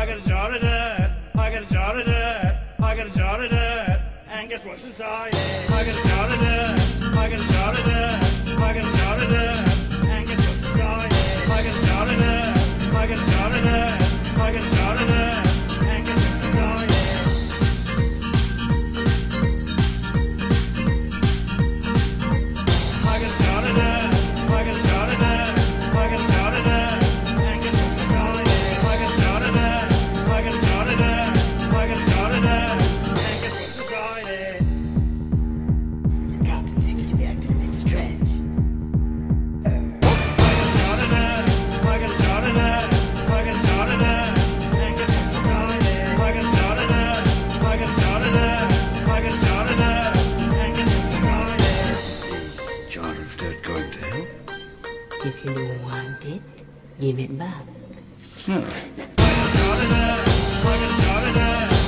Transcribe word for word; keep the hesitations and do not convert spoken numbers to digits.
I got a jar of dirt. I got a jar of dirt. I got a jar of dirt. And guess what's inside it? I got a jar of dirt. I got a jar of dirt. I got a jar of dirt. And guess what's inside it? I got a jar of dirt. I got a jar of dirt. I got a jar of dirt. And guess what's inside it? I got a jar of dirt. I got a jar of dirt. I got a jar of dirt. And guess what's inside it? I got a jar of dirt. I got a jar of dirt. I got a jar of dirt. And guess what's inside it? The captain seems to be acting a bit strange. I got a jar of dirt. I got a jar of dirt. I got a jar of dirt. And guess what's inside it? I got a jar of dirt. I got a jar of dirt. I got a jar of dirt. And guess what's inside it? The jar of dirt going to help? If you want it, give it back. Hmm. I got a jar of dirt. I got a jar of dirt.